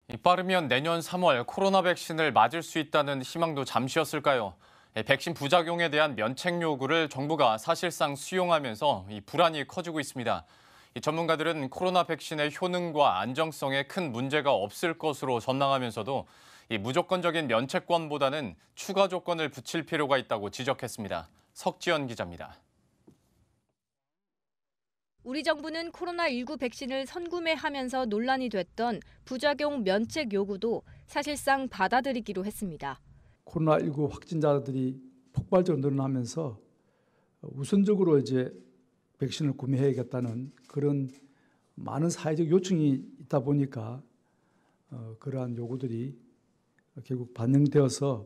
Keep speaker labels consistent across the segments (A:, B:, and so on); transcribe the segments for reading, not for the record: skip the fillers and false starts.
A: 빠르면 내년 3월 코로나 백신을 맞을 수 있다는 희망도 잠시였을까요? 백신 부작용에 대한 면책 요구를 정부가 사실상 수용하면서 불안이 커지고 있습니다. 전문가들은 코로나 백신의 효능과 안정성에 큰 문제가 없을 것으로 전망하면서도 무조건적인 면책권보다는 추가 조건을 붙일 필요가 있다고 지적했습니다. 석지연 기자입니다.
B: 우리 정부는 코로나19 백신을 선구매하면서 논란이 됐던 부작용 면책 요구도 사실상 받아들이기로 했습니다.
C: 코로나19 확진자들이 폭발적으로 늘어나면서 우선적으로 이제 백신을 구매해야겠다는 그런 많은 사회적 요청이 있다 보니까 그러한 요구들이 결국 반영되어서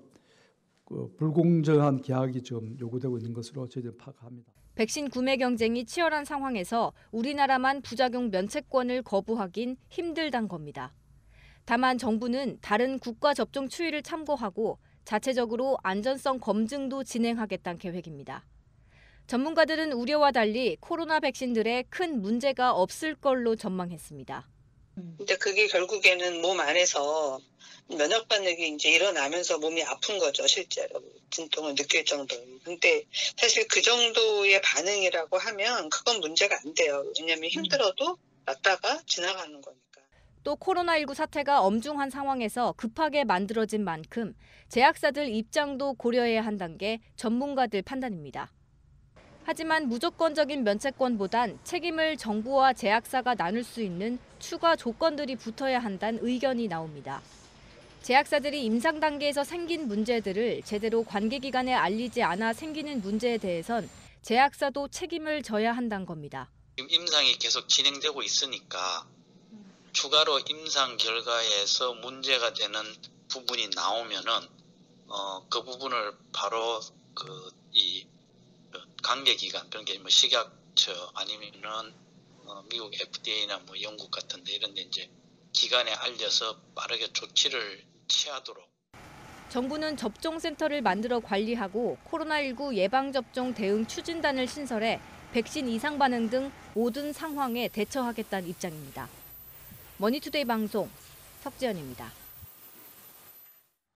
C: 불공정한 계약이 좀 요구되고 있는 것으로 저희들은 파악합니다.
B: 백신 구매 경쟁이 치열한 상황에서 우리나라만 부작용 면책권을 거부하긴 힘들단 겁니다. 다만 정부는 다른 국가 접종 추이를 참고하고 자체적으로 안전성 검증도 진행하겠다는 계획입니다. 전문가들은 우려와 달리 코로나 백신들에 큰 문제가 없을 걸로 전망했습니다.
D: 근데 그게 결국에는 몸 안에서 면역 반응이 이제 일어나면서 몸이 아픈 거죠, 실제로. 진통을 느낄 정도로. 근데 사실 그 정도의 반응이라고 하면 그건 문제가 안 돼요. 왜냐하면 힘들어도 낫다가 지나가는 거니까.
B: 또 코로나19 사태가 엄중한 상황에서 급하게 만들어진 만큼 제약사들 입장도 고려해야 한다는 게 전문가들 판단입니다. 하지만 무조건적인 면책권보단 책임을 정부와 제약사가 나눌 수 있는 추가 조건들이 붙어야 한다는 의견이 나옵니다. 제약사들이 임상 단계에서 생긴 문제들을 제대로 관계기관에 알리지 않아 생기는 문제에 대해선 제약사도 책임을 져야 한다는 겁니다.
E: 임상이 계속 진행되고 있으니까 추가로 임상 결과에서 문제가 되는 부분이 나오면은 그 부분을 바로 이 관계기관, 그러니까 뭐 식약처 아니면은 미국 FDA나 뭐 영국 같은데 이런데 이제 기관에 알려서 빠르게 조치를 취하도록.
B: 정부는 접종센터를 만들어 관리하고 코로나19 예방접종 대응 추진단을 신설해 백신 이상 반응 등 모든 상황에 대처하겠다는 입장입니다. 머니투데이 방송 석지연입니다.